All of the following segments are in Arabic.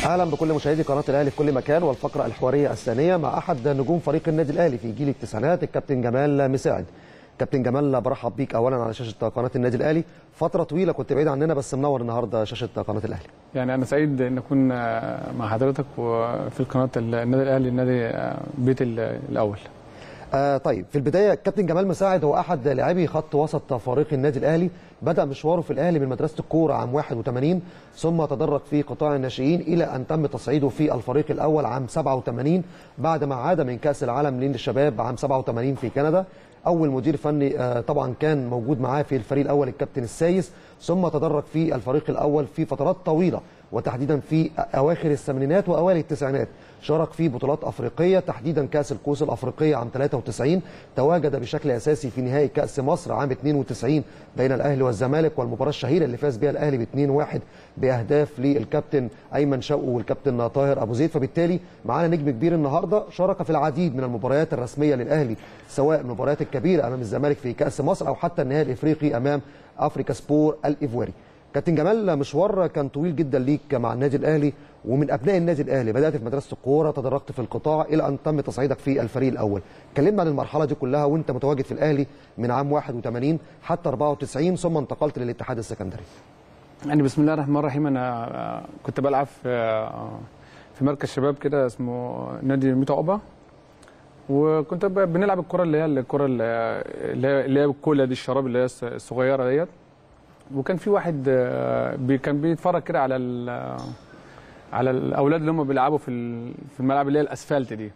اهلا بكل مشاهدي قناه الاهلي في كل مكان، والفقره الحواريه الثانيه مع احد نجوم فريق النادي الاهلي في جيل التسعينات الكابتن جمال مساعد. كابتن جمال، برحب بيك اولا على شاشه قناه النادي الاهلي. فتره طويله كنت بعيد عننا بس منور النهارده شاشه قناه الاهلي. يعني انا سعيد ان اكون مع حضرتك وفي قناه النادي الاهلي، النادي بيتي الاول. طيب، في البدايه كابتن جمال مساعد هو احد لاعبي خط وسط فريق النادي الاهلي. بدا مشواره في الاهلي من مدرسه الكوره عام 81، ثم تدرج في قطاع الناشئين الى ان تم تصعيده في الفريق الاول عام 87 بعد ما عاد من كاس العالم للشباب عام 87 في كندا. اول مدير فني طبعا كان موجود معاه في الفريق الاول الكابتن السايس، ثم تدرج في الفريق الاول في فترات طويله وتحديدا في اواخر الثمانينات واوائل التسعينات. شارك في بطولات افريقيه تحديدا كاس الكؤوس الافريقيه عام 93، تواجد بشكل اساسي في نهائي كاس مصر عام 92 بين الاهلي والزمالك، والمباراه الشهيره اللي فاز بها الاهلي ب 2-1 باهداف للكابتن ايمن شوقي والكابتن طاهر ابو زيد. فبالتالي معانا نجم كبير النهارده شارك في العديد من المباريات الرسميه للاهلي، سواء المباريات الكبيره امام الزمالك في كاس مصر او حتى النهائي الافريقي امام افريكا سبور الايفواري. كابتن جمال، مشوار كان طويل جدا ليك مع النادي الاهلي ومن ابناء النادي الاهلي. بدات في مدرسه الكوره، تدرجت في القطاع الى ان تم تصعيدك في الفريق الاول. كلمنا عن المرحله دي كلها وانت متواجد في الاهلي من عام 81 حتى 94 ثم انتقلت للاتحاد السكندري. يعني بسم الله الرحمن الرحيم، انا كنت بلعب في مركز شباب كده اسمه نادي ميتا عقبه، وكنت بنلعب الكره اللي هي الكولا دي، الشراب اللي هي الصغيره ديت. وكان في واحد كان بيتفرج كده على الاولاد اللي هم بيلعبوا في الملعب اللي هي الاسفلت دي.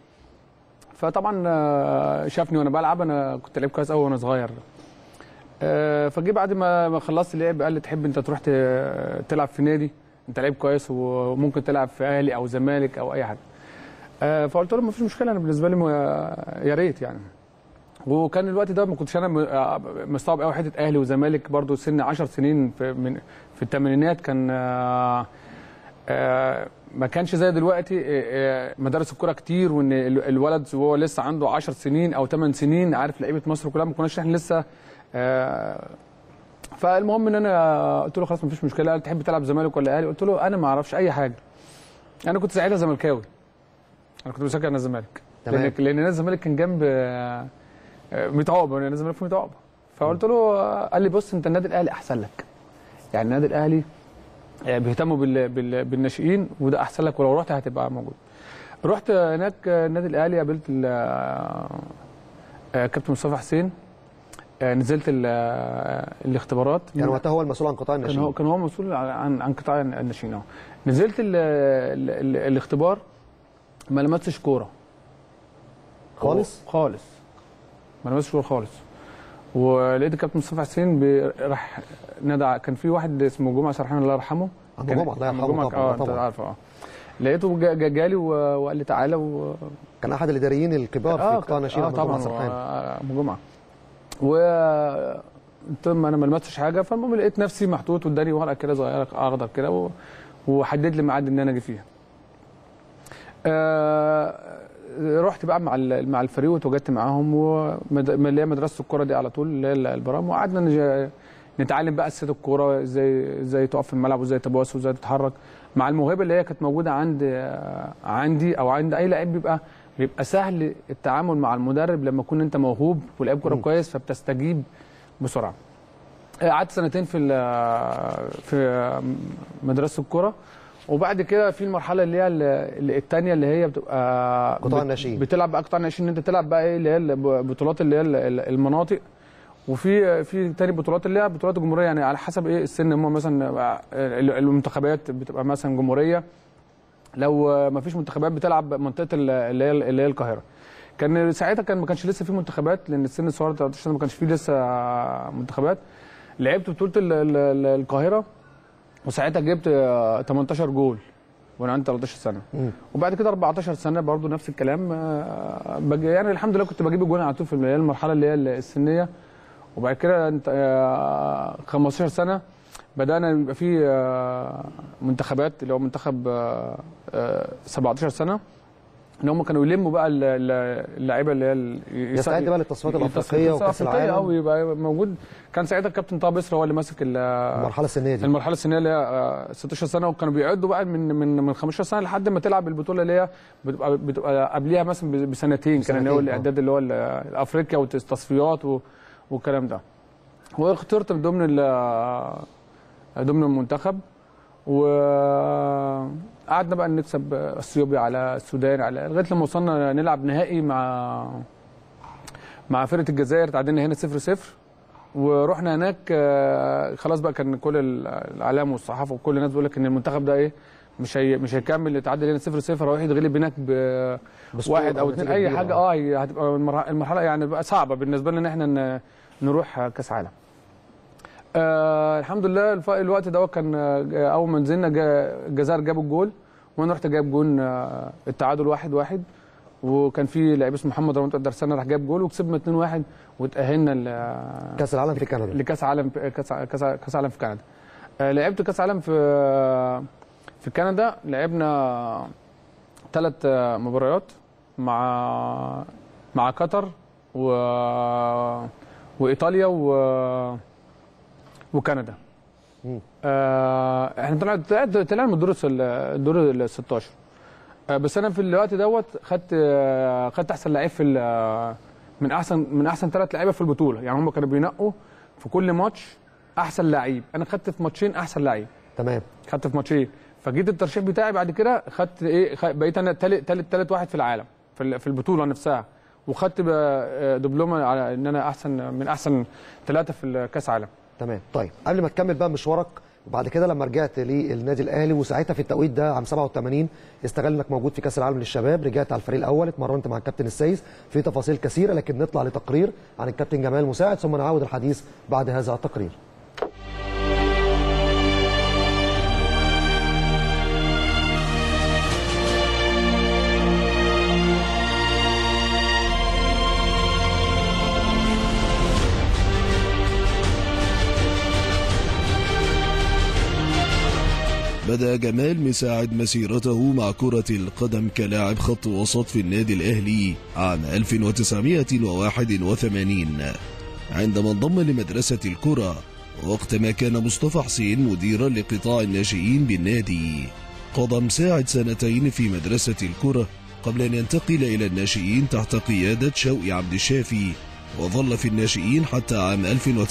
فطبعا شافني وانا بلعب، انا كنت لعيب كويس قوي وانا صغير. فجي بعد ما خلصت اللعب قال لي تحب انت تروح تلعب في نادي، انت لعيب كويس وممكن تلعب في اهلي او زمالك او اي حاجه. فقلت له ما فيش مشكله، انا بالنسبه لي يا ريت يعني. وكان الوقت ده ما كنتش انا مستوعب قوي حته اهلي وزمالك، برضو سن 10 سنين في الثمانينات كان ما كانش زي دلوقتي مدارس الكوره كتير، وان الولد وهو لسه عنده 10 سنين او 8 سنين عارف لعيبه مصر كلها، ما كناش احنا لسه. فالمهم ان انا قلت له خلاص ما فيش مشكله. قال تحب تلعب زمالك ولا اهلي؟ قلت له انا ما اعرفش اي حاجه. انا كنت ساعتها زملكاوي، انا كنت بشجع نادي الزمالك لان نادي الزمالك كان جنب ميت عقبه، انا الزمالك في ميت عقبه. فقلت له، قال لي بص انت النادي الاهلي احسن لك، يعني النادي الاهلي بيهتموا بالناشئين وده احسن لك، ولو رحت هتبقى موجود. رحت هناك النادي الاهلي، قابلت كابتن مصطفى حسين، نزلت الاختبارات. يعني وقتها هو المسؤول عن قطاع الناشئين؟ كان هو مسؤول عن قطاع الناشئين. نزلت الاختبار، ما لمستش كوره خالص، ما لمستش كوره خالص. ولقيت الكابتن مصطفى حسين راح نادى، كان في واحد اسمه جمعه سرحان الله يرحمه. جمعه الله يرحمه طبعا. انت عارفه. لقيته جالي وقال لي تعالى كان احد الاداريين الكبار في قطاع الناشئين طبعا ابو جمعه. قلت له انا ما لمستش حاجه. فالمهم لقيت نفسي محطوط واداني ورقه كده صغيره اخضر كده وحدد لي ميعاد ان انا اجي فيها. رحت بقى مع الفريق وتواجدت معاهم، اللي هي مدرسه الكوره دي على طول اللي هي البرام، وقعدنا نتعلم بقى اساسيات الكوره، ازاي تقف في الملعب وازاي تباص وازاي تتحرك، مع الموهبه اللي هي كانت موجوده عندي او عند اي لعيب. بيبقى سهل التعامل مع المدرب لما تكون انت موهوب ولعيب كوره كويس، فبتستجيب بسرعه. قعدت سنتين في مدرسه الكوره، وبعد كده في المرحله اللي هي الثانيه اللي هي بتبقى قطاع الناشئين، بتلعب بقى قطاع الناشئين، ان انت تلعب بقى ايه اللي هي البطولات اللي هي المناطق، وفي تاني بطولات اللي هي بطولات الجمهوريه، يعني على حسب ايه السن. هم مثلا المنتخبات بتبقى مثلا جمهوريه، لو ما فيش منتخبات بتلعب منطقه اللي هي القاهره. كان ساعتها ما كانش لسه في منتخبات، لان السن الصغير 13 سنه ما كانش فيه لسه منتخبات. لعبت بطوله القاهره، وساعتها جبت 18 جول وانا عندي 13 سنه. وبعد كده 14 سنه برضو نفس الكلام. يعني الحمد لله كنت بجيب الجول على طول في المرحله اللي هي السنيه. وبعد كده 15 سنه بدانا يبقى في منتخبات، اللي هو منتخب 17 سنه ان هم كانوا يلموا بقى اللعيبه اللي هي يستعد بقى للتصفيات الافريقيه وكاس العالم ويبقى موجود. كان ساعتها الكابتن طه بسري هو اللي ماسك المرحله السنيه دي، المرحله السنيه اللي هي 16 سنه، وكانوا بيعدوا بقى من 15 سنه لحد ما تلعب البطوله اللي هي بتبقى قبليها مثلا بسنتين، كان هو الاعداد اللي هو الافريقيا والتصفيات والكلام ده. واخترت ضمن المنتخب، وقعدنا بقى نكسب اثيوبيا على السودان على لغايه لما وصلنا نلعب نهائي مع فرقه الجزائر، تعادلنا هنا 0-0. ورحنا هناك خلاص بقى كان كل الاعلام والصحافه وكل الناس بيقول لك ان المنتخب ده ايه مش هيكمل، يتعادل هنا 0-0 هيروح يتغلب هناك بواحد او اثنين اي حاجه. هتبقى المرحله يعني بقى صعبه بالنسبه لنا ان احنا نروح كاس عالم. الحمد لله الوقت ده كان اول ما نزلنا الجزائر جابوا الجول، وانا رحت جايب جون التعادل 1-1، وكان في لعيب اسمه محمد رمضان الدرسانه راح جاب جول وكسبنا 2-1 وتاهلنا كاس العالم في كندا، لكاس عالم كاس عالم في كندا. لعبت كاس عالم في كندا، لعبنا 3 مباريات مع قطر وايطاليا وكندا. احنا طلعنا من الدور ال 16. بس انا في الوقت دوت خدت احسن لعيب في من احسن 3 لعيبه في البطوله، يعني هم كانوا بينقوا في كل ماتش احسن لعيب، انا خدت في ماتشين احسن لعيب. تمام، خدت في ماتشين، فجيت الترشيح بتاعي بعد كده خدت بقيت انا ثالث واحد في العالم في البطوله نفسها، وخدت دبلومه على ان انا من احسن 3 في كاس عالم. تمام. طيب قبل ما تكمل بقى مشوارك وبعد كده لما رجعت للنادي الاهلي، وساعتها في التوقيت ده عام 87 استغل انك موجود في كاس العالم للشباب، رجعت على الفريق الاول، اتمرنت مع الكابتن السيس في تفاصيل كثيره، لكن نطلع لتقرير عن الكابتن جمال مساعد ثم نعاود الحديث بعد هذا التقرير. بدأ جمال مساعد مسيرته مع كرة القدم كلاعب خط وسط في النادي الأهلي عام 1981 عندما انضم لمدرسة الكرة، وقتما كان مصطفى حسين مديرا لقطاع الناشئين بالنادي. قضى مساعد 2 في مدرسة الكرة قبل أن ينتقل إلى الناشئين تحت قيادة شوقي عبد الشافي، وظل في الناشئين حتى عام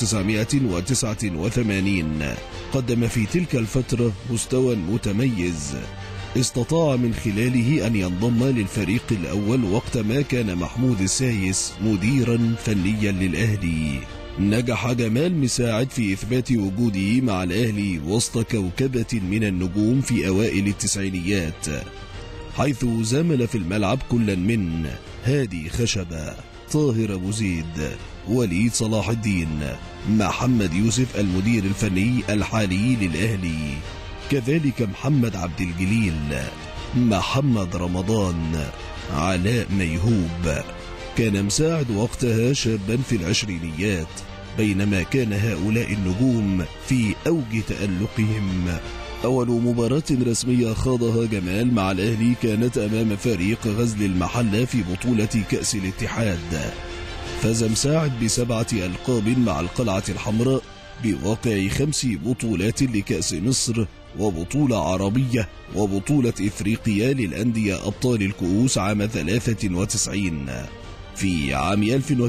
1989. قدم في تلك الفترة مستوى متميز استطاع من خلاله أن ينضم للفريق الأول وقتما كان محمود السايس مديرا فنيا للأهلي. نجح جمال مساعد في إثبات وجوده مع الأهلي وسط كوكبة من النجوم في أوائل التسعينيات، حيث زامل في الملعب كلا من هادي خشبة، طاهر أبو زيد، وليد صلاح الدين، محمد يوسف المدير الفني الحالي للأهلي، كذلك محمد عبد الجليل، محمد رمضان، علاء ميهوب. كان مساعد وقتها شابا في العشرينيات، بينما كان هؤلاء النجوم في أوج تألقهم. أول مباراة رسمية خاضها جمال مع الأهلي كانت أمام فريق غزل المحلة في بطولة كأس الاتحاد. فاز مساعد ب7 ألقاب مع القلعة الحمراء بواقع 5 بطولات لكأس مصر وبطولة عربية وبطولة إفريقيا للأندية أبطال الكؤوس عام 93. في عام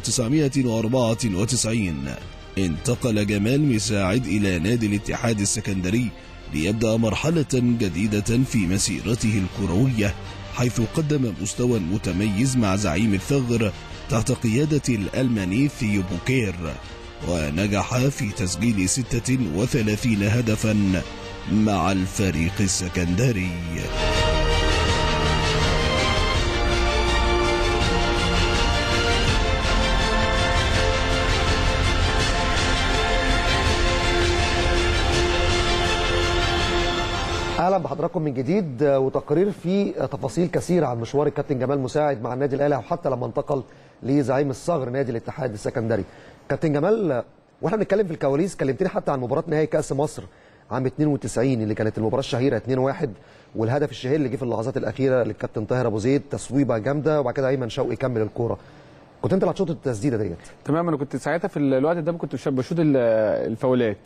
1994 انتقل جمال مساعد إلى نادي الاتحاد السكندري ليبدأ مرحلة جديدة في مسيرته الكروية، حيث قدم مستوى متميز مع زعيم الثغر تحت قيادة الألماني ثيو بوكير، ونجح في تسجيل 36 هدفا مع الفريق السكندري. اهلا بحضراتكم من جديد، وتقرير فيه تفاصيل كثيره عن مشوار الكابتن جمال مساعد مع النادي الاهلي وحتى لما انتقل لزعيم الصغر نادي الاتحاد السكندري. كابتن جمال، واحنا بنتكلم في الكواليس كلمتني حتى عن مباراه نهائي كاس مصر عام 92 اللي كانت المباراه الشهيره 2-1 والهدف الشهير اللي جه في اللحظات الاخيره للكابتن طاهر ابو زيد، تصويبه جامده وبعد كده ايمن شوقي كمل الكوره. كنت انت اللي هتشوط التسديده ديت؟ تمام. انا كنت ساعتها في الوقت ده كنت بشوط الفاولات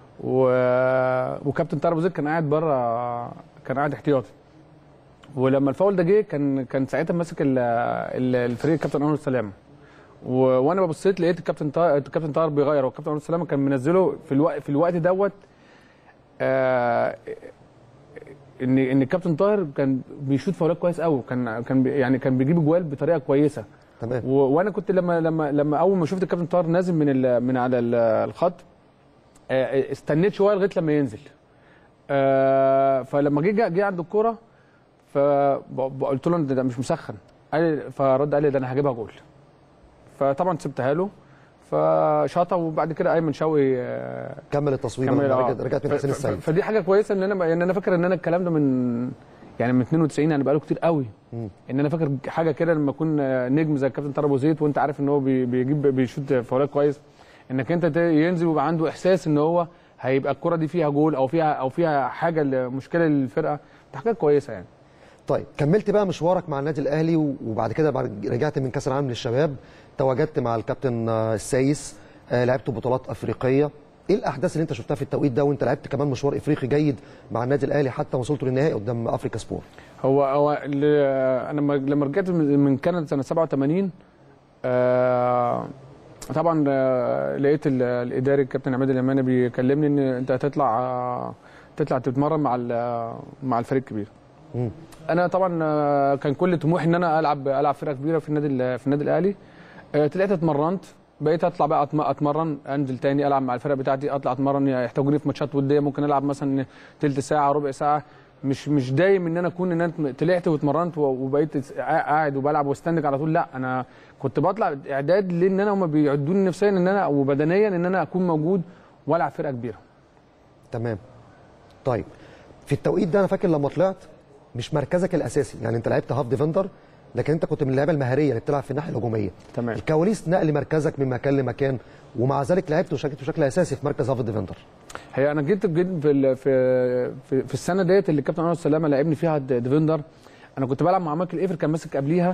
وكابتن طاهر ابو زيد كان قاعد بره، كان قاعد احتياطي. ولما الفاول ده جه كان ساعتها ماسك الفريق الكابتن انور السلامه، وانا ببصيت لقيت الكابتن طاهر بيغير، والكابتن انور السلامه كان منزله في الوقت دوت ان الكابتن طاهر كان بيشوط فاولات كويس قوي، كان بيجيب جوال بطريقه كويسه. تمام. وانا كنت لما اول ما شفت الكابتن طاهر نازل من على الخط استنيت شويه لغايه لما ينزل. فلما جه عند الكوره فقلت له ده مش مسخن، فرد قال لي ده انا هجيبها جول. فطبعا سبتها له فشاطها، وبعد كده ايمن شوقي كمل التصويب لما رجعت من حسين السيد. فدي حاجه كويسه ان انا فاكر ان انا الكلام ده من 92، يعني بقاله كتير قوي. ان انا فاكر حاجه كده لما اكون نجم زي الكابتن طاهر ابو زيد وانت عارف ان هو بيشوط فاولات كويس، انك انت ينزل ويبقى عنده احساس ان هو هيبقى الكره دي فيها جول او فيها حاجه مشكله للفرقه، دي حاجه كويسه يعني. طيب كملت بقى مشوارك مع النادي الاهلي، وبعد كده رجعت من كاس العالم للشباب، تواجدت مع الكابتن السايس، لعبت بطولات افريقيه. ايه الاحداث اللي انت شفتها في التوقيت ده، وانت لعبت كمان مشوار افريقي جيد مع النادي الاهلي حتى وصلتوا للنهائي قدام افريكا سبور؟ هو انا لما رجعت من كندا سنه 87 طبعا لقيت الاداري الكابتن عماد اليماني بيكلمني ان انت هتطلع تتمرن مع الفريق الكبير. انا طبعا كان كل طموحي ان انا العب فرقه كبيره في النادي الاهلي. طلعت اتمرنت، بقيت اطلع بقى اتمرن، انزل تاني العب مع الفرقه بتاعتي، اطلع اتمرن، يحتاجوني في ماتشات وديه ممكن العب مثلا ثلث ساعه ربع ساعه. مش دايم ان انا اكون ان انا طلعت واتمرنت وبقيت قاعد وبلعب واستنج على طول، لا انا كنت بطلع اعداد لان انا هم بيعدوني نفسيا ان انا وبدنيا ان انا اكون موجود والعب فرقه كبيره. تمام. طيب في التوقيت ده انا فاكر لما طلعت مش مركزك الاساسي، يعني انت لعبت هاف ديفندر، لكن انت كنت من اللعيبه المهاريه اللي بتلعب في الناحيه الهجوميه. تمام. الكواليس نقل مركزك من مكان لمكان، ومع ذلك لعبت وشاركت بشكل اساسي في مركز هاف ديفندر. هي انا جيت في السنه ديت اللي الكابتن انور السلامه لعبني فيها ديفندر. انا كنت بلعب مع مايكل ايفر، كان ماسك قبليها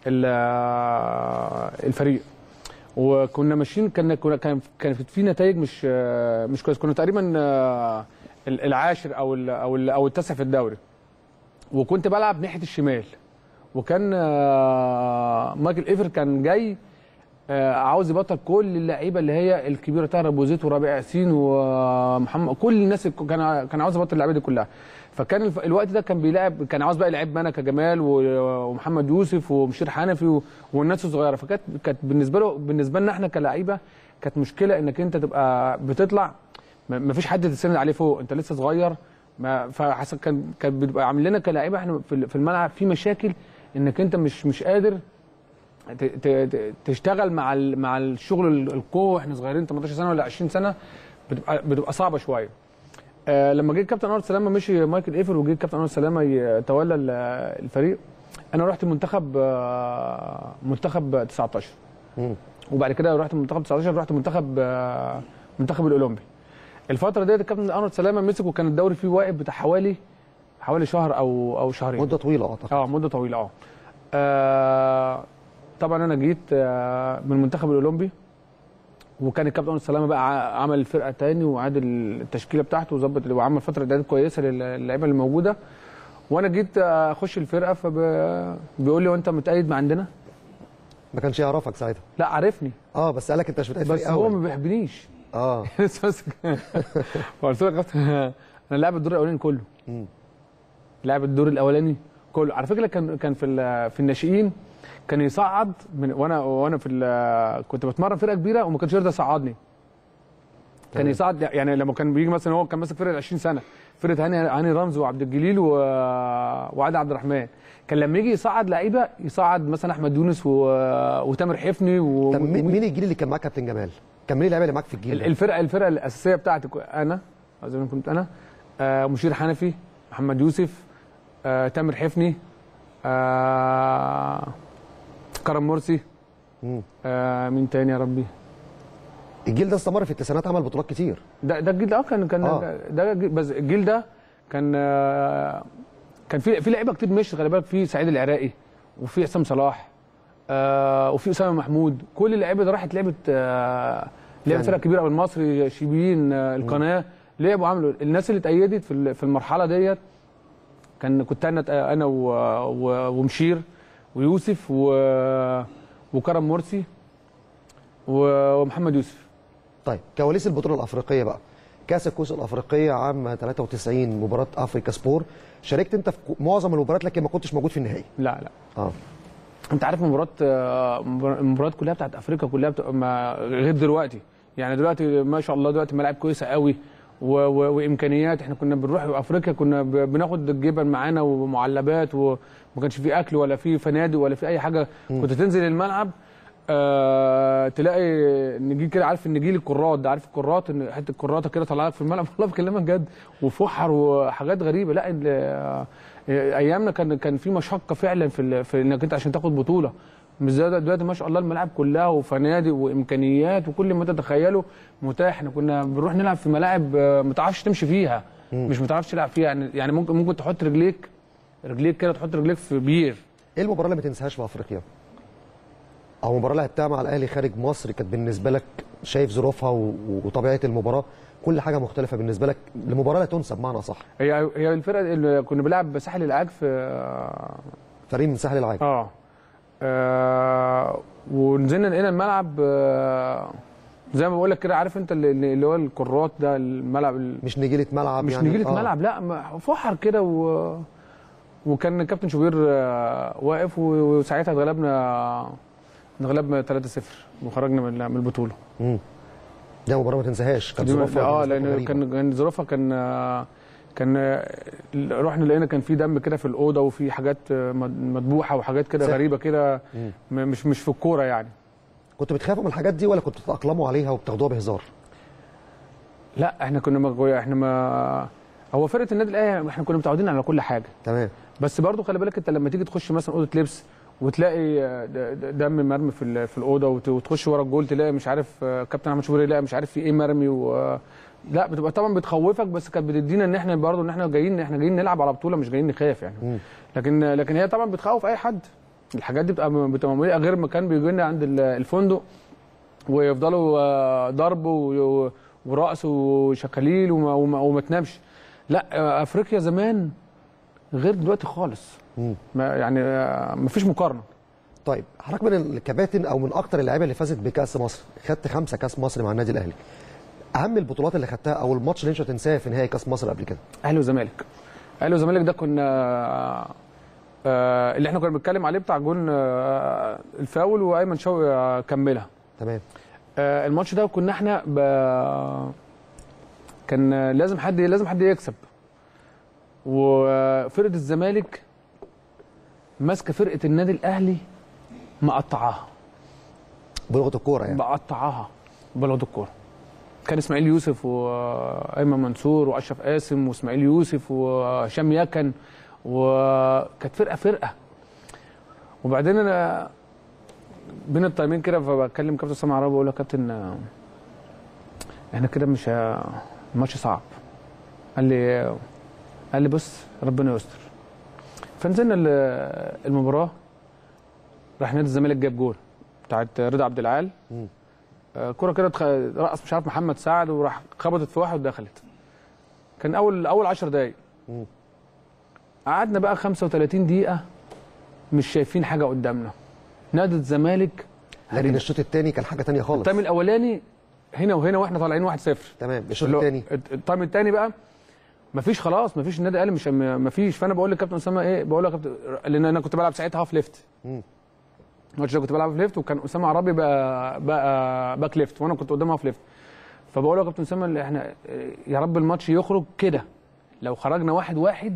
الفريق، وكنا ماشيين، كانت في نتائج مش كويس، كنا تقريبا العاشر او التاسع في الدوري، وكنت بلعب ناحيه الشمال، وكان مايكل ايفر كان جاي عاوز يبطل كل اللعيبه اللي هي الكبيره، طاهر ابو زيد وربيع ياسين ومحمد، كل الناس كان عاوز يبطل اللعيبه دي كلها. فكان الوقت ده كان عاوز بقى يلعب انا كجمال ومحمد يوسف ومشير حنفي والناس الصغيره. كانت بالنسبه لنا احنا كلاعيبه كانت مشكله انك انت تبقى بتطلع ما فيش حد تستند عليه فوق، انت لسه صغير. فحسن كان بيبقى عامل لنا كلاعيبه احنا في الملعب في مشاكل، انك انت مش قادر تشتغل مع الشغل القوه، احنا صغيرين 18 سنه ولا 20 سنه، بتبقى صعبه شويه. لما جه الكابتن انور السلامه مشي مايكل ايفر وجه الكابتن انور السلامه يتولى الفريق، انا رحت منتخب 19 وبعد كده رحت منتخب 19 رحت منتخب الاولمبي. الفتره ديت الكابتن انور السلامه مسك وكان الدوري فيه واقف بتاع حوالي شهر او شهرين، مده طويله اعتقد. مده طويله. طبعا انا جيت من المنتخب الاولمبي، وكان الكابتن انور السلامه بقى عمل الفرقه تاني وعاد التشكيله بتاعته وظبط وعمل فتره اعداد كويسه للعيبه اللي موجوده، وانا جيت اخش الفرقه فبيقول لي وانت متأيد مع عندنا؟ ما كانش يعرفك ساعتها؟ لا عرفني. بس قال لك انت مش متأيد بس هو ما بيحبنيش. فقلت له يا كابتن انا لاعب الدور الاولاني كله. لاعب الدور الاولاني كله على فكره. كان في الناشئين كان يصعد وانا كنت بتمرن فرقه كبيره وما كانش يرضى يصعدني. كان يصعد يعني لما كان بيجي مثلا، هو كان ماسك فرقه 20 سنه، فرقه هاني رمزي وعبد الجليل وعادل عبد الرحمن، كان لما يجي يصعد لعيبه يصعد مثلا احمد يونس وتامر حفني طب مين الجيل اللي كان معاك كابتن جمال؟ كان مين اللعيبه اللي معاك في الجيل ده؟ الفرقه الاساسيه بتاعتي انا زي ما كنت انا، مشير حنفي، محمد يوسف، تامر حفني، كرم مرسي، مين تاني يا ربي؟ الجيل ده استمر في التسعينات، عمل بطولات كتير. ده الجيل ده كان ده بس الجيل ده كان في لعيبه كتير مشي، خلي بالك، في سعيد العراقي وفي حسام صلاح وفي اسامه محمود. كل اللعيبه دي راحت لعبت فرق كبيره قوي، المصري، شيبين، القناه، لعبوا عملوا. الناس اللي اتأيدت في المرحله ديت كنت انا ومشير ويوسف وكرم مرسي ومحمد يوسف. طيب كواليس البطوله الافريقيه بقى، كاس الكؤوس الافريقيه عام 93 مباراه افريكا سبور، شاركت انت في معظم المباريات لكن ما كنتش موجود في النهائي. لا انت عارف المباريات كلها بتاعت افريقيا كلها غير دلوقتي. يعني دلوقتي ما شاء الله دلوقتي ملاعب كويسه قوي وامكانيات. احنا كنا بنروح افريقيا كنا بناخد الجبن معانا ومعلبات، وما كانش في اكل ولا في فنادق ولا في اي حاجه. كنت تنزل الملعب تلاقي نجيل كده، عارف النجيل الكرات ده، عارف الكرات، ان حته الكراته كده طالعه لك في الملعب والله بكلمك جد، وفحر وحاجات غريبه. لا ايامنا كان في مشقه فعلا في انك انت عشان تاخد بطوله. مش زي دلوقتي ما شاء الله الملاعب كلها وفنادق وامكانيات وكل ما تتخيله متاح. احنا كنا بنروح نلعب في ملاعب ما تعرفش تمشي فيها، مش ما تعرفش تلعب فيها. يعني ممكن تحط رجليك كده، تحط رجليك في بير. ايه المباراه اللي ما تنساهاش في افريقيا؟ او مباراه لعبتها مع الاهلي خارج مصر كانت بالنسبه لك شايف ظروفها وطبيعه المباراه كل حاجه مختلفه بالنسبه لك، لمباراه لا تنسى بمعنى صح. هي الفرقه اللي كنا بنلعب ساحل العاج في فريق من ساحل العاج. ونزلنا لقينا الملعب زي ما بقول لك كده، عارف انت اللي هو الكرات ده، الملعب مش نجيله ملعب، مش يعني نجيله ملعب، لا فحر كده وكان كابتن شوبير واقف، وساعتها اتغلبنا 3-0 وخرجنا من البطوله. ده مباراه ما تنساهاش، كانت ظروفها لان كان ظروفها كان رحنا لقينا كان في دم كده في الاوضه، وفي حاجات مذبوحه وحاجات كده غريبه كده، مش في الكوره يعني. كنت بتخافوا من الحاجات دي ولا كنتوا بتتاقلموا عليها وبتاخدوها بهزار؟ لا احنا هو فرقه النادي الاهلي احنا كنا متعودين على كل حاجه تمام. بس برضو خلي بالك انت لما تيجي تخش مثلا اوضه لبس وتلاقي دم مرمي في الاوضه، وتخش ورا الجول تلاقي مش عارف كابتن احمد شوبير يلاقي مش عارف في ايه مرمي لا بتبقى طبعا بتخوفك، بس كانت بتدينا ان احنا برضو ان احنا جايين نلعب على بطوله، مش جايين نخاف يعني. لكن هي طبعا بتخوف اي حد. الحاجات دي بتبقى مميزه، غير ما كان بيجي لنا عند الفندق ويفضلوا ضرب ورقص وشكاليل وما تنامش. لا افريقيا زمان غير دلوقتي خالص. يعني ما فيش مقارنه. طيب حضرتك من الكباتن او من اكتر اللعيبه اللي فازت بكاس مصر، خدت 5 كاس مصر مع النادي الاهلي. اهم البطولات اللي خدتها او الماتش اللي انت تنساه في نهائي كاس مصر قبل كده؟ اهلي وزمالك. اهلي وزمالك ده كنا اللي احنا كنا بنتكلم عليه بتاع جون الفاول وايمن شوقي كملها. تمام. الماتش ده كنا احنا كان لازم حد يكسب، وفرقه الزمالك ماسكه فرقه النادي الاهلي مقطعاها بلغه الكوره يعني. مقطعاها بلغه الكوره. كان اسماعيل يوسف وايمن منصور واشرف قاسم واسماعيل يوسف وهشام يكن، وكانت فرقه. وبعدين انا بين التايمين كده فبكلم كابتن اسامه عرابي بقول له يا كابتن احنا كده مش الماتش صعب. قال لي بص ربنا يستر. فنزلنا المباراه، راح نادي الزمالك جاب جول بتاعت رضا عبد العال، كرة كده رقص مش عارف محمد سعد وراح خبطت في واحد ودخلت. كان اول 10 دقايق. قعدنا بقى 35 دقيقة مش شايفين حاجة قدامنا. نادي الزمالك لكن الشوط الثاني كان حاجة ثانيه خالص. التايم الاولاني هنا واحنا طالعين 1-0. تمام. الشوط الثاني التايم الثاني بقى مفيش، خلاص مفيش، النادي الاهلي مش مفيش. فانا بقول للكابتن اسامه ايه، بقول له يا كابتن، لان انا كنت بلعب ساعتها هاف ليفت. الماتش ده كنت بلعب في ليفت، وكان اسامه عرابي بقى باك ليفت، وانا كنت قدامها في ليفت. فبقول له يا كابتن اسامه احنا يا رب الماتش يخرج كده، لو خرجنا 1-1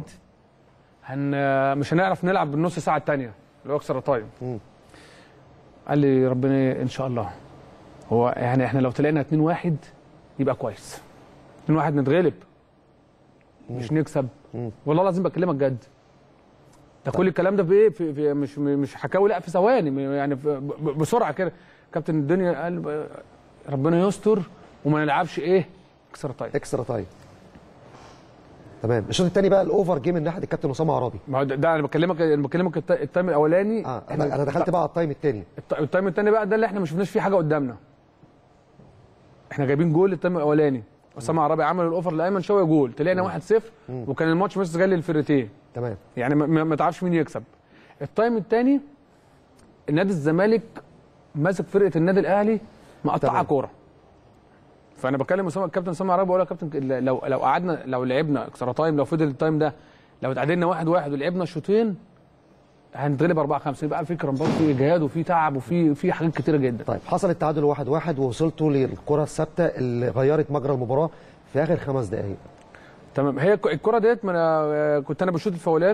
مش هنعرف نلعب بالنص ساعه الثانيه اللي هو اكسترا تايم. قال لي ربنا ان شاء الله. هو يعني احنا لو طلعنا 2-1 يبقى كويس، 2-1 نتغلب مش نكسب. والله العظيم بكلمك جد. ده كل الكلام ده في مش حكاوي، لا في ثواني يعني بسرعه كده. كابتن الدنيا قال ربنا يستر وما نلعبش ايه اكسترا تايم. اكسترا تايم. تمام. الشوط الثاني بقى الاوفر جه من ناحيه الكابتن اسامه عرابي. ما هو ده انا بكلمك التايم الاولاني. انا دخلت بقى على التايم الثاني. التايم الثاني بقى ده اللي احنا ما شفناش فيه حاجه قدامنا. احنا جايبين جول التايم الاولاني، اسامه عرابي عمل الاوفر لايمن شويه جول، طلعنا 1-0 وكان الماتش مش جاي للفرقتين. تمام. يعني ما تعرفش مين يكسب. التايم الثاني النادي الزمالك ماسك فرقه النادي الاهلي مقطعه كوره. فانا بكلم الكابتن اسامه عرابي بقول له يا كابتن لو قعدنا لو لعبنا اكسترا تايم، لو فضل التايم ده، لو اتعادلنا 1-1 ولعبنا الشوطين هنتغلب 4-5. يبقى في كرامبات وفي اجهاد وفي تعب وفي حاجات كتيره جدا. طيب حصل التعادل 1-1 ووصلتوا للكره الثابته اللي غيرت مجرى المباراه في اخر 5 دقائق. تمام. هي الكره ديت كنت انا بشوط الفاولات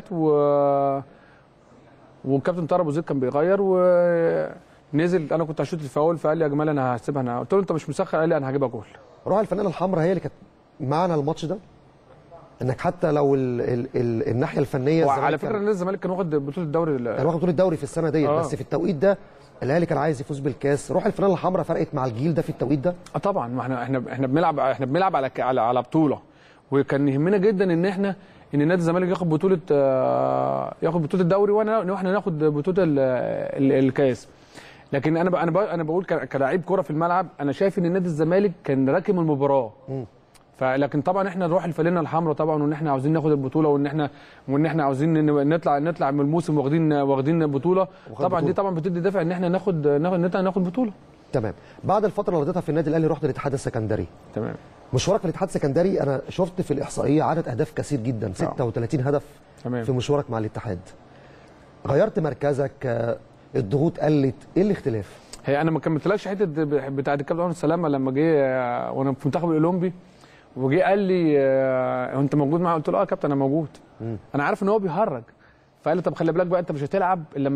والكابتن طارق ابو زيد كان بيغير ونزل. انا كنت هشوط الفاول فقال لي يا جمال انا هسيبها. انا قلت له انت مش مسخر؟ قال لي انا هجيبها جول. روح الفانيلا الحمراء هي اللي كانت معنا الماتش ده، انك حتى لو الناحيه الفنيه وعلى فكره نادي الزمالك كان واخد بطوله الدوري، كان واخد بطوله الدوري في السنه ديت. بس في التوقيت ده الاهلي كان عايز يفوز بالكاس. روح الفانيلا الحمراء فرقت مع الجيل ده في التوقيت ده. طبعا. ما احنا بنلعب على بطوله، وكان يهمنا جدا ان نادي الزمالك ياخد بطوله الدوري واحنا ناخد بطوله الكاس. لكن انا بقول كلاعب كوره في الملعب، انا شايف ان نادي الزمالك كان راكم المباراه. فلكن طبعا احنا نروح الفانيلا الحمراء طبعا، وان احنا عاوزين ناخد البطوله، وان احنا عاوزين نطلع من الموسم واخدين بطوله. طبعا دي طبعا بتدي دافع ان احنا ناخد بطوله. تمام. بعد الفتره اللي قضيتها في النادي الاهلي رحت للاتحاد السكندري. تمام. مشوارك في الاتحاد السكندري انا شفت في الاحصائيه عدد اهداف كثير جدا، 36 هدف. تمام. في مشوارك مع الاتحاد. غيرت مركزك، الضغوط قلت، ايه الاختلاف؟ هي انا ما كملتلكش حته بتاعه الكابتن عمر السلامه لما جه وانا في المنتخب الاولمبي وجه قال لي انت موجود معايا؟ قلت له اه يا كابتن انا موجود. انا عارف ان هو بيهرج، فقال لي طب خلي بالك بقى انت مش هتلعب الا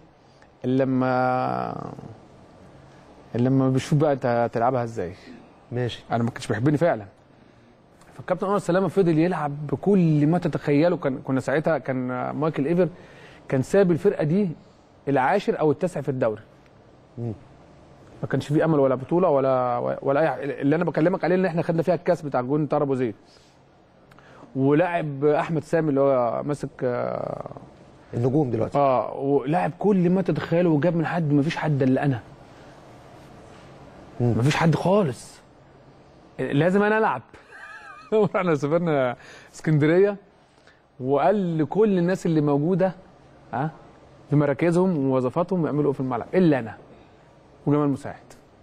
لما بيشوف بقى انت هتلعبها ازاي. ماشي. انا ما كانش بيحبني فعلا. فالكابتن عمر السلامه فضل يلعب بكل ما تتخيله. كنا ساعتها كان مايكل ايفر كان ساب الفرقه دي العاشر او التاسع في الدوري. ما كانش فيه امل ولا بطوله ولا اي. اللي انا بكلمك عليه ان احنا خدنا فيها الكاس بتاع الجون طارق ابو زيد، ولاعب احمد سامي اللي هو ماسك النجوم دلوقتي. ولاعب كل ما تتخيله وجاب من حد ما فيش حد الا انا. ما فيش حد خالص، لازم انا العب. احنا سافرنا اسكندريه وقال لكل الناس اللي موجوده في مراكزهم ووظيفاتهم يعملوا ايه في الملعب الا انا وجمال مساعد.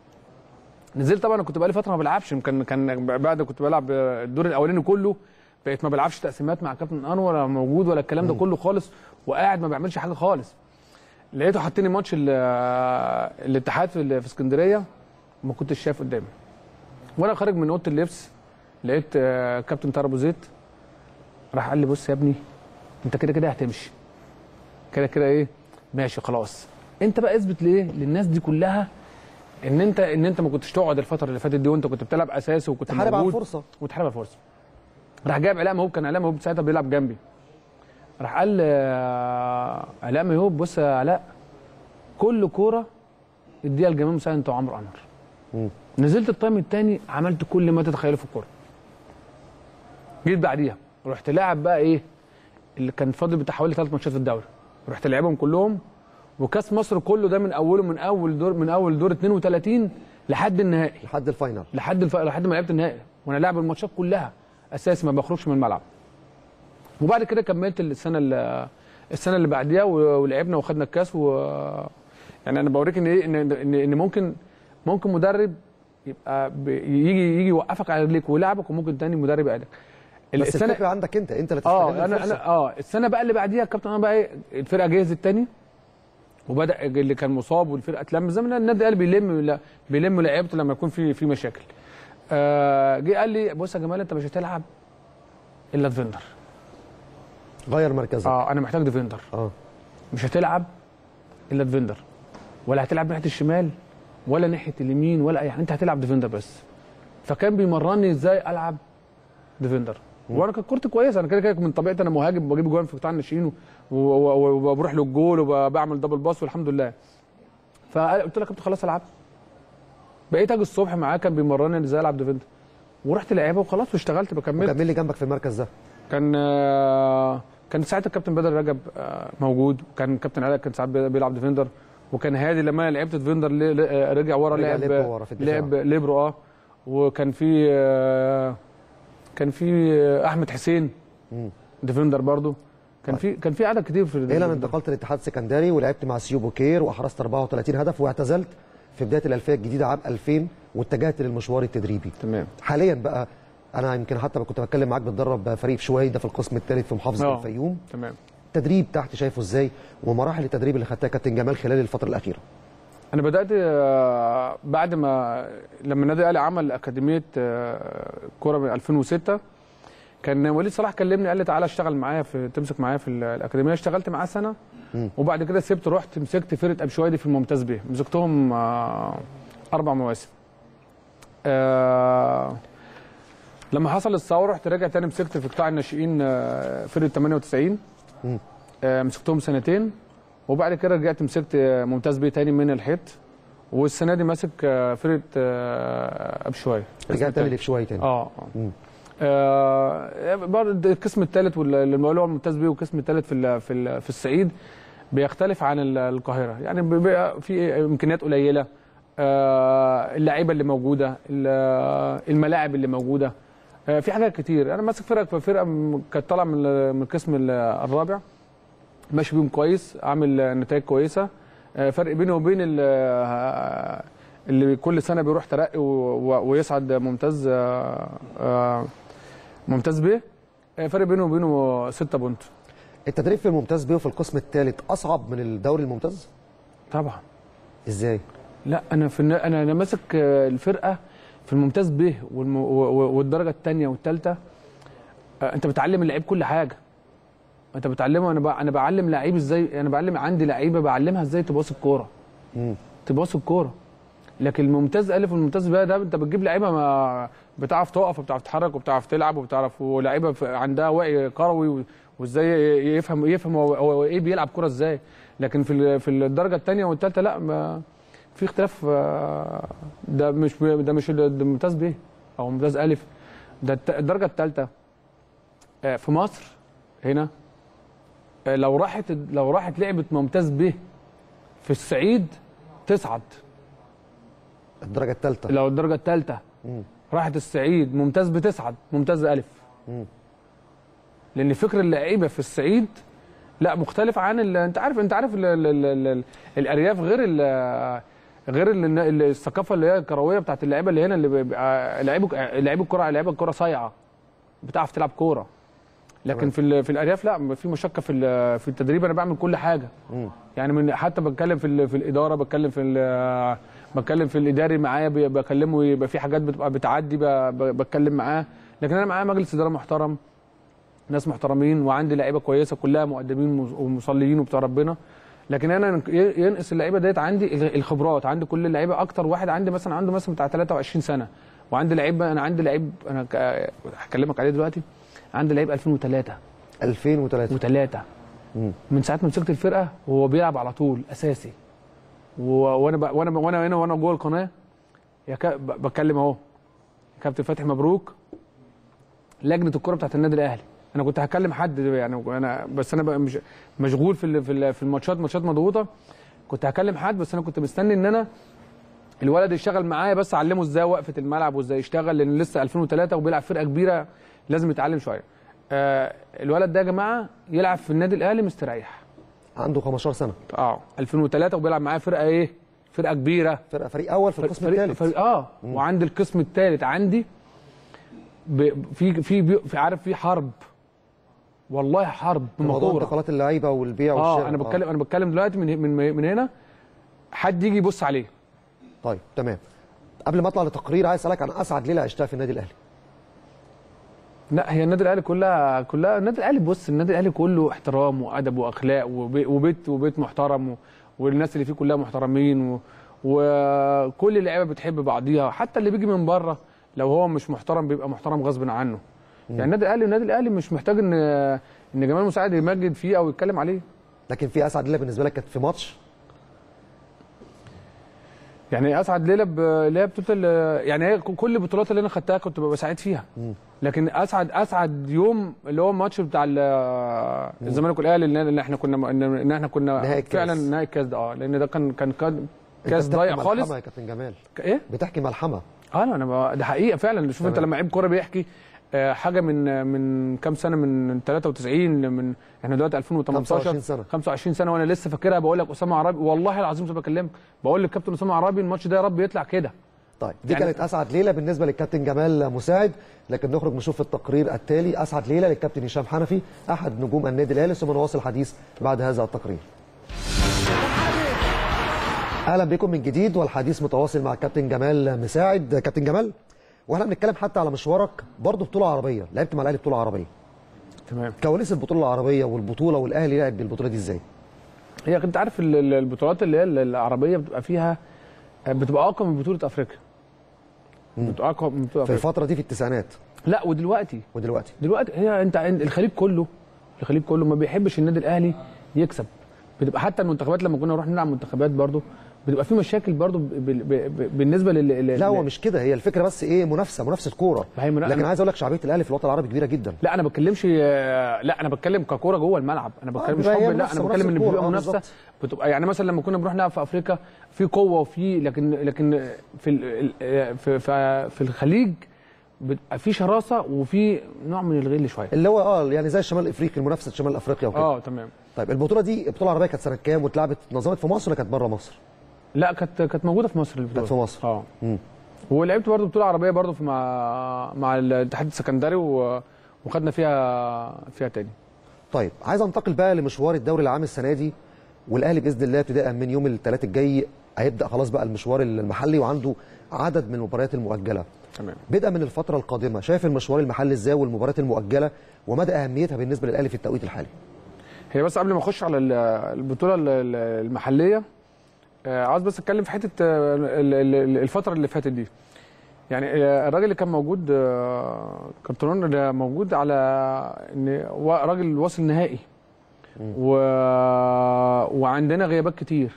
نزلت طبعا. انا كنت بقالي فتره ما بلعبش، كان بعد كنت بلعب الدور الاولاني كله، بقيت ما بلعبش تقسيمات مع كابتن انور ولا موجود ولا الكلام ده كله خالص، وقاعد ما بعملش حاجه خالص. لقيته حاطيني ماتش الاتحاد في اسكندريه وما كنتش شايف قدامي. وانا خارج من اوضه اللبس لقيت كابتن طارق ابو زيد راح قال لي بص يا ابني انت كده هتمشي كده ايه ماشي خلاص. انت بقى اثبت ليه للناس دي كلها ان انت ما كنتش تقعد الفتره اللي فاتت دي، وانت كنت بتلعب اساسي وكنت تحارب على الفرصه راح جايب علاء مهوب. كان علاء مهوب ساعتها بيلعب جنبي. راح قال علاء مهوب بص يا علاء كل كوره اديها لجمال مساعد انت وعمرو انور. نزلت التايم الثاني عملت كل ما تتخيله في الكوره. جيت بعديها رحت لاعب بقى ايه اللي كان فاضل بتاع حوالي 3 ماتشات في الدوري، رحت لعبهم كلهم. وكاس مصر كله ده من اول دور 32 لحد النهائي، لحد الفاينل، لحد ما لعبت النهائي وانا لاعب الماتشات كلها اساسي ما بخرجش من الملعب. وبعد كده كملت السنه اللي بعديها ولعبنا وخدنا الكاس. يعني انا بوريك ان ايه ان ممكن مدرب يبقى يجي يوقفك على رجليك ويلعبك، وممكن تاني مدرب يقعدك. بس الفكره عندك انت اللي تستغل الفرصه. انا السنه بقى اللي بعديها الكابتن انا بقى ايه الفرقه جهزت تاني وبدا اللي كان مصاب والفرقه اتلم زي ما النادي قال بيلم لعيبته لما يكون في مشاكل. جه قال لي بص يا جمال انت مش هتلعب الا ديفندر. غير مركزك. انا محتاج ديفندر. مش هتلعب الا ديفندر، ولا هتلعب ناحيه الشمال ولا ناحيه اليمين ولا اي حاجه، انت هتلعب ديفندر بس. فكان بيمرني ازاي العب ديفندر. وانا كانت كورتي كويسه، انا كده من طبيعتي انا مهاجم بجيب جوان في قطاع الناشئين وبروح للجول وبعمل دبل باس والحمد لله. فقلت له يا كابتن خلاص العب. بقيت اجي الصبح معاه كان بيمرني ازاي العب ديفندر، ورحت لعيبه وخلاص واشتغلت بكمل. وكمل لي جنبك في المركز ده. كان ساعتها الكابتن بدر رجب موجود، وكان كابتن علاء كان ساعات بيلعب ديفندر، وكان هادي لما انا لعبت ديفندر رجع ورا لعب ليبرو. وكان في احمد حسين ديفندر برضو. كان في عدد كتير في الى ان انتقلت للاتحاد السكندري ولعبت مع سيو بوكير واحرزت 34 هدف واعتزلت في بدايه الالفيه الجديده عام 2000 واتجهت للمشوار التدريبي. تمام. حاليا بقى انا يمكن حتى كنت بتكلم معاك بتدرب فريق شويده في القسم الثالث في محافظه الفيوم. تمام. التدريب تحت شايفه ازاي ومراحل التدريب اللي خدتها كابتن جمال خلال الفتره الاخيره؟ انا بدات بعد ما لما النادي الاهلي عمل اكاديميه كوره من 2006 كان وليد صلاح كلمني قال لي تعالى اشتغل معايا تمسك معايا في الاكاديميه. اشتغلت معاه سنه وبعد كده سبت رحت مسكت فرقه ابشوايدي في الممتاز بيه، مسكتهم 4 مواسم. لما حصل الثوره رحت راجع تاني مسكت في قطاع الناشئين فرقه 98 مسكتهم سنتين، وبعد كده رجعت مسكت ممتاز بيه تاني من الحيط، والسنه دي ماسك فرقه ابشواي. رجعت تاني لابشواي تاني. برضه القسم الثالث اللي هو الممتاز بيه والقسم الثالث في الصعيد بيختلف عن القاهره، يعني بيبقى في امكانيات قليله، اللعيبه اللي موجوده، الملاعب اللي موجوده، في حاجات كتير. انا ماسك فرقه كانت طالعه من القسم الرابع، ماشي بيهم كويس، عامل نتائج كويسه. فرق بينه وبين اللي كل سنه بيروح ترقي ويصعد ممتاز بيه، فرق بينه وبينه 6 بونت. التدريب في الممتاز بيه وفي القسم الثالث اصعب من الدوري الممتاز؟ طبعا. ازاي؟ لا انا ماسك الفرقه في الممتاز بيه والدرجه الثانيه والثالثه. انت بتعلم اللعيب كل حاجه، انت بتعلمه. انا بعلم لعيب ازاي، انا بعلم عندي لعيبه بعلمها ازاي تباص الكوره. تباص الكوره. لكن الممتاز الف والممتاز بقى ده انت بتجيب لعيبه ما بتعرف تقف وبتعرف تتحرك وبتعرف تلعب وبتعرف، ولعيبه عندها وعي كروي وازاي يفهم هو ايه بيلعب كوره ازاي. لكن في الدرجه الثانيه والثالثه لا، في اختلاف. ده مش الممتاز ب او ممتاز الف، ده الدرجه الثالثه في مصر هنا. لو راحت لعبه ممتاز ب في الصعيد تصعد الدرجه الثالثه. لو الدرجه الثالثه راحت الصعيد ممتاز بتصعد ممتاز الف. لان فكر اللعيبه في الصعيد لا مختلف عن انت عارف الارياف غير الثقافه اللي هي الكرويه بتاعت اللعيبه اللي هنا، اللي بيبقى لعيب الكوره صايعه بتعرف تلعب كوره. لكن في الارياف لا، في مشقه في التدريب. انا بعمل كل حاجه. يعني حتى بتكلم في الاداره، بتكلم في الاداري معايا، بكلمه يبقى في حاجات بتبقى بتعدي بتكلم معاه. لكن انا معايا مجلس اداره محترم، ناس محترمين، وعندي لعيبه كويسه كلها مؤدبين ومصليين وبتوع ربنا. لكن انا ينقص اللعيبه ديت عندي الخبرات. عندي كل اللعيبه اكتر واحد عنده مثلا بتاع 23 سنه، وعندي لعيب انا هكلمك عليه دلوقتي. عندي لعيب 2003 من ساعه ما مسكت الفرقه وهو بيلعب على طول اساسي. وانا جوه القناه بتكلم اهو. كابتن فتحي مبروك، لجنه الكره بتاعت النادي الاهلي. انا كنت هكلم حد يعني، انا مش مشغول في الماتشات مضغوطه. كنت هكلم حد، بس انا كنت مستني ان انا الولد يشتغل معايا، بس اعلمه ازاي وقفه الملعب وازاي يشتغل، لان لسه 2003 وبيلعب فرقه كبيره لازم يتعلم شويه. الولد ده يا جماعه يلعب في النادي الاهلي مستريح، عنده 15 سنه 2003 وبيلعب معايا فرقه فرقه كبيره، فريق اول في القسم الثالث. وعندي القسم الثالث عندي في عارف في حرب، والله حرب موضوع انتقالات اللعيبه والبيع والشراء. انا بتكلم دلوقتي من هنا حد يجي يبص عليه. طيب تمام. قبل ما اطلع لتقرير عايز اسالك عن اسعد ليله عشتها في النادي الاهلي. لا، هي النادي الاهلي كلها النادي الاهلي. بص، النادي الاهلي كله احترام وادب واخلاق وبيت محترم، والناس اللي فيه كلها محترمين، وكل اللعيبه بتحب بعضيها. حتى اللي بيجي من بره لو هو مش محترم بيبقى محترم غصب عنه. يعني النادي الاهلي مش محتاج ان جمال مساعد يمجد فيه او يتكلم عليه. لكن في اسعد ليله بالنسبه لك كانت في ماتش؟ يعني اسعد ليله اللي هي بطوله يعني هي كل البطولات اللي انا خدتها كنت ببقى سعيد فيها. لكن اسعد يوم اللي هو الماتش بتاع الزمالك والاهلي اللي احنا كنا فعلا نهائي الكاس ده. لان ده كان كاس ضايع خالص. يا كابتن جمال ايه بتحكي ملحمه. انا ده حقيقه فعلا. شوف انت لما لعيب كوره بيحكي حاجه من كام سنه، من 93 من احنا دلوقتي 2018 25 سنه وانا لسه فاكرها. بقول لك اسامه عرابي والله العظيم زي ما بكلمك بقول لك كابتن اسامه عرابي الماتش ده يا رب يطلع كده. طيب دي يعني كانت اسعد ليله بالنسبه للكابتن جمال مساعد. لكن نخرج نشوف التقرير التالي. اسعد ليله للكابتن هشام حنفي احد نجوم النادي الاهلي، ثم نواصل الحديث بعد هذا التقرير. اهلا بكم من جديد والحديث متواصل مع الكابتن جمال مساعد. كابتن جمال، واحنا بنتكلم حتى على مشوارك برضه بطوله عربيه، لعبت مع الاهلي بطوله عربيه. تمام. كواليس البطوله العربيه والبطوله والاهلي لعب بالبطوله دي ازاي؟ هي انت عارف البطولات اللي هي العربيه بتبقى فيها بتبقى اقوى من بطوله افريقيا. بتبقى اقوى من بطوله في الفتره دي في التسعينات. لا ودلوقتي هي انت الخليج كله ما بيحبش النادي الاهلي يكسب. بتبقى حتى المنتخبات لما كنا نروح نلعب منتخبات برضه بتبقى في مشاكل برضه بالنسبه لا هو مش كده، هي الفكره بس ايه، منافسه كوره. لكن عايز اقول لك شعبيه الاهلي في الوطن العربي كبيره جدا. لا انا ما بتكلمش، لا انا بتكلم ككوره جوه الملعب. انا بتكلم مش حب، لا انا بتكلم ان بيبقى منافسه. بتبقى يعني مثلا لما كنا بنروح نلعب في افريقيا في قوه وفي لكن في الخليج بيبقى في شراسه وفي نوع من الغل شويه، اللي هو يعني زي الشمال الافريقي، المنافسه شمال افريقيا وكده. تمام. طيب البطوله دي بطوله عربيه كانت سنه كام واتلعبت اتنظمت في مصر ولا كانت بره مصر؟ لا كانت موجوده في مصر. كانت في مصر. ولعبت برضه بطوله عربيه برضه مع الاتحاد السكندري وخدنا فيها تاني. طيب عايز انتقل بقى لمشوار الدوري العام السنه دي، والاهلي باذن الله ابتداء من يوم الثلاث الجاي هيبدا خلاص بقى المشوار المحلي، وعنده عدد من المباريات المؤجله. تمام. بدءا من الفتره القادمه شايف المشوار المحلي ازاي والمباريات المؤجله ومدى اهميتها بالنسبه للاهلي في التوقيت الحالي؟ هي بس قبل ما اخش على البطوله المحليه عاوز بس اتكلم في حته الفتره اللي فاتت دي. يعني الراجل اللي كان موجود كابتن اللي موجود على ان راجل واصل نهائي وعندنا غيابات كتير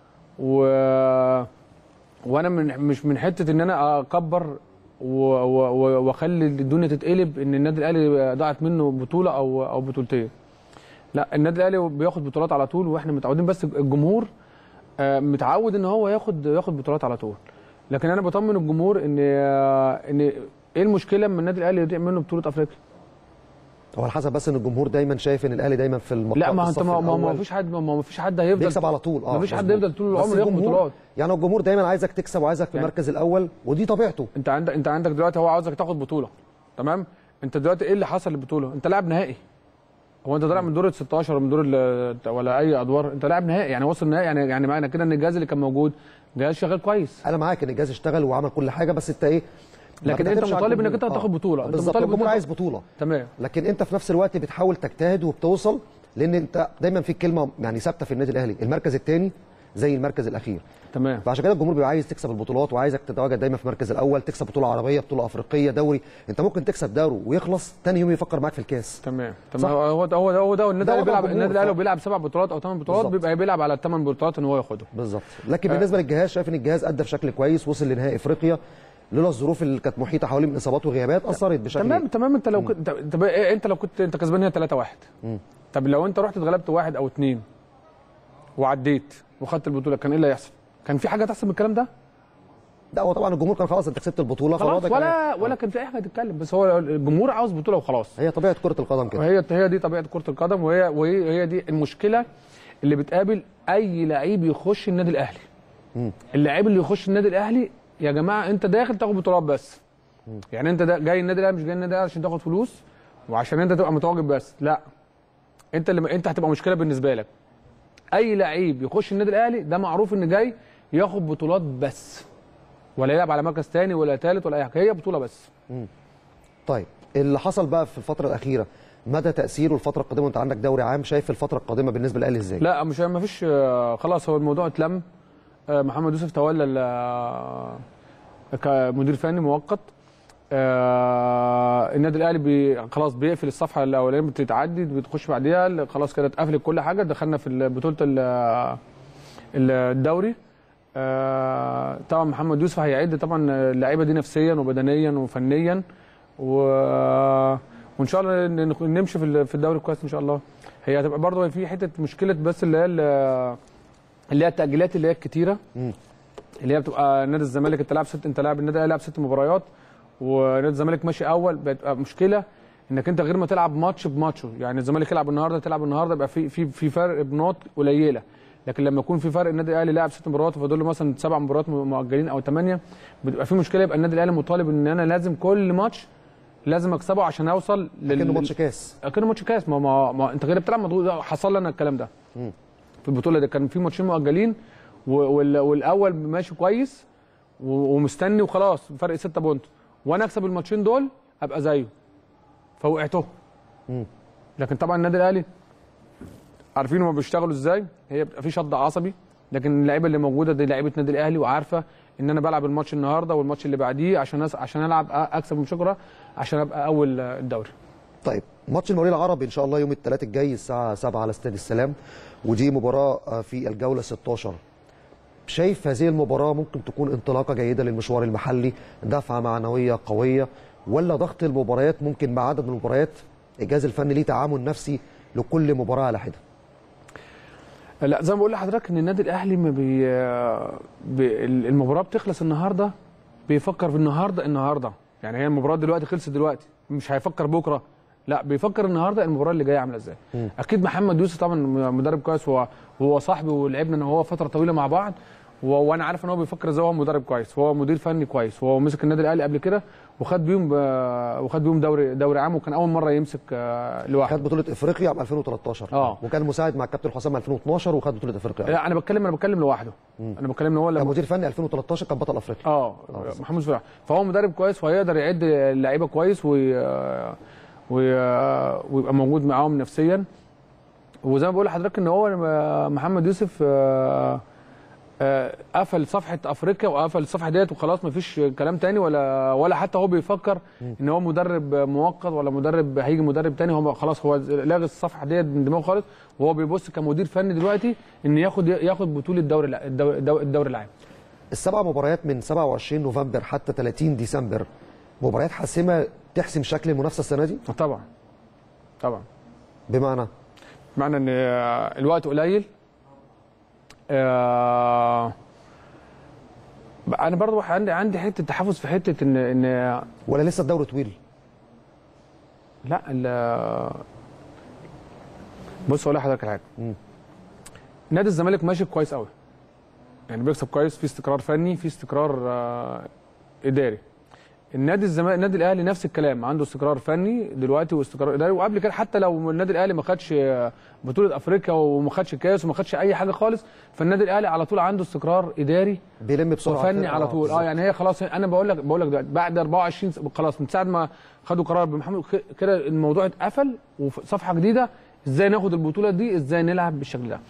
وانا مش من حته ان انا اكبر واخلي الدنيا تتقلب ان النادي الاهلي ضاعت منه بطوله او بطولتين. لا النادي الاهلي بياخد بطولات على طول واحنا متعودين، بس الجمهور متعود ان هو ياخد بطولات على طول. لكن انا بطمن الجمهور ان ايه المشكله لما النادي الاهلي يضيع منه بطوله افريقيا؟ هو على حسب بس ان الجمهور دايما شايف ان الاهلي دايما في المقام. لا ما انت ما فيش حد هيفضل يكسب على طول. ما فيش حد يفضل طول العمر ياخد بطولات. يعني الجمهور دايما عايزك تكسب وعايزك في المركز الاول، ودي طبيعته. انت عندك دلوقتي هو عاوزك تاخد بطوله، تمام؟ انت دلوقتي ايه اللي حصل للبطوله؟ انت لاعب نهائي. هو انت طالع من دور ال 16 من دور ولا اي ادوار، انت لاعب نهائي يعني واصل نهائي. يعني معنى كده ان الجهاز اللي كان موجود جهاز شغال كويس. انا معاك ان الجهاز اشتغل وعمل كل حاجه، بس انت ايه، لكن انت مطالب انك انت تاخد بطوله. انت مطالب، الجمهور عايز بطوله. تمام. لكن انت في نفس الوقت بتحاول تجتهد وبتوصل، لان انت دايما في كلمه يعني ثابته في النادي الاهلي، المركز الثاني زي المركز الاخير. تمام. فعشان كده الجمهور بيبقى عايز تكسب البطولات وعايزك تتواجد دايما في المركز الاول، تكسب بطوله عربيه، بطوله افريقيه، دوري. انت ممكن تكسب دوري ويخلص ثاني يوم يفكر معاك في الكاس. تمام. هو النادي الاهلي بيلعب 7 بطولات او 8 بطولات، بيبقى بيلعب على ال8 بطولات ان هو ياخدهم. بالظبط. لكن بالنسبه للجهاز شايف ان الجهاز ادى بشكل كويس، وصل لنهائي افريقيا لولا الظروف اللي كانت محيطه حواليه من اصابات وغيابات اثرت بشكل تمام. انت لو كنت انت لو كنت انت كسبان هنا 3-1. طب لو انت رحت اتغلبت 1 أو 2 وعديت وخدت البطوله، كان ايه اللي هيحصل؟ كان في حاجه تحسب من الكلام ده؟ لا هو طبعا الجمهور كان خلاص انت كسبت البطوله خلاص ولا كان في اي حاجه تتكلم، بس هو الجمهور عاوز بطوله وخلاص. هي طبيعه كره القدم كده. هي دي طبيعه كره القدم، وهي دي المشكله اللي بتقابل اي لعيب يخش النادي الاهلي. اللاعب اللي يخش النادي الاهلي يا جماعه انت داخل تاخد بطولات بس. يعني انت جاي النادي الاهلي، مش جاي النادي الاهلي عشان تاخد فلوس وعشان انت تبقى متواجد بس، لا. انت هتبقى مشكله بالنسبه لك. اي لعيب يخش النادي الاهلي ده معروف ان جاي ياخد بطولات بس، ولا يلعب على مركز ثاني ولا ثالث ولا اي حاجه، هي بطوله بس. طيب اللي حصل بقى في الفتره الاخيره مدى تاثيره الفتره القادمه؟ وانت عندك دوري عام، شايف الفتره القادمه بالنسبه للاهلي ازاي؟ لا ما فيش، خلاص هو الموضوع اتلم. محمد يوسف تولى كمدير فني مؤقت. النادي الاهلي خلاص بيقفل الصفحه الاولانيه، بتتعدي بتخش بعديها خلاص كده اتقفلت كل حاجه. دخلنا في بطوله الدوري. طبعا محمد يوسف هيعد طبعا اللعيبه دي نفسيا وبدنيا وفنيا وان شاء الله نمشي في الدوري كويس ان شاء الله. هي هتبقى برضه في حته مشكله بس اللي هي التاجيلات اللي هي الكتيره، اللي هي بتبقى نادي الزمالك انت لاعب النادي الاهلي لعب 6 مباريات ونادي الزمالك ماشي اول، بتبقى مشكله انك انت غير ما تلعب ماتش بماتشه، يعني الزمالك يلعب النهارده تلعب النهارده يبقى في فرق بنقط قليله، لكن لما يكون في فرق النادي الاهلي لاعب 6 مباريات وفاضل له مثلا 7 مباريات مؤجلين او 8 بتبقى في مشكله، يبقى النادي الاهلي مطالب ان انا لازم كل ماتش لازم اكسبه عشان اوصل كأنه ماتش كاس. كأنه ماتش كاس. ما انت غير بتلعب مضغوط. حصل لنا الكلام ده في البطوله دي، كان في ماتشين مؤجلين والاول ماشي كويس ومستني وخلاص فرق 6 بونت، وانا اكسب الماتشين دول ابقى زيه فوقعته. لكن طبعا النادي الاهلي عارفين هم بيشتغلوا ازاي، هي بتبقى في شد عصبي، لكن اللعيبه اللي موجوده دي لعيبه النادي الاهلي وعارفه ان انا بلعب الماتش النهارده والماتش اللي بعديه عشان العب اكسب بشكره عشان ابقى اول الدوري. طيب ماتش المقاولين العربي ان شاء الله يوم الثلاث الجاي الساعه 7 على استاد السلام، ودي مباراه في الجوله 16. شايف هذه المباراه ممكن تكون انطلاقه جيده للمشوار المحلي، دفعه معنويه قويه، ولا ضغط المباريات ممكن مع عدد من المباريات الجهاز الفني ليه تعامل نفسي لكل مباراه على حده؟ لا زي ما بقول لحضرتك ان النادي الاهلي ما المباراه بتخلص النهارده بيفكر في النهارده يعني هي المباراه دلوقتي خلصت دلوقتي، مش هيفكر بكره، لا بيفكر النهارده المباراه اللي جايه عامله ازاي. اكيد محمد يوسف طبعا مدرب كويس وهو صاحبي ولعبنا انا وهو فتره طويله مع بعض، وانا عارف ان هو بيفكر ازاي، هو مدرب كويس وهو مدير فني كويس وهو مسك النادي الاهلي قبل كده وخد بيهم دوري عام، وكان اول مره يمسك لوحده. خد بطوله افريقيا عام 2013 وكان مساعد مع الكابتن حسام 2012 وخد بطوله افريقيا. لا انا بتكلم لوحده. انا بتكلم ان هو كان مدير فني 2013 كان بطل افريقيا. محمود صلاح، فهو مدرب كويس وهيقدر يعد اللعيبه كويس ويبقى موجود معاهم نفسيا. وزي ما بقول لحضرتك ان هو محمد يوسف قفل صفحه افريقيا وقفل الصفحه ديت وخلاص مفيش كلام تاني، ولا حتى هو بيفكر ان هو مدرب مؤقت ولا مدرب هيجي مدرب تاني. هو خلاص هو لاغي الصفحه ديت من دماغه خالص، وهو بيبص كمدير فني دلوقتي ان ياخد بطوله الدوري العام. السبع مباريات من 27 نوفمبر حتى 30 ديسمبر مباريات حاسمه تحسم شكل المنافسه السنه دي؟ طبعا. بمعنى ان الوقت قليل. انا برضو عندي حته تحفظ في حته ان ولا لسه الدوري طويل؟ لا بص اقول لحضرتك حاجه. نادي الزمالك ماشي كويس قوي، يعني بيكسب كويس، في استقرار فني، في استقرار اداري. النادي الاهلي نفس الكلام، عنده استقرار فني دلوقتي واستقرار اداري، وقبل كده حتى لو النادي الاهلي ما خدش بطوله افريقيا وما خدش كاس وما خدش اي حاجه خالص، فالنادي الاهلي على طول عنده استقرار اداري بيلم بسرعه وفني على طول. يعني هي خلاص، انا بقول لك دلوقتي بعد 24 خلاص من ساعه ما خدوا قرار بمحمد كده الموضوع اتقفل وصفحه جديده، ازاي ناخد البطوله دي، ازاي نلعب بالشكل ده.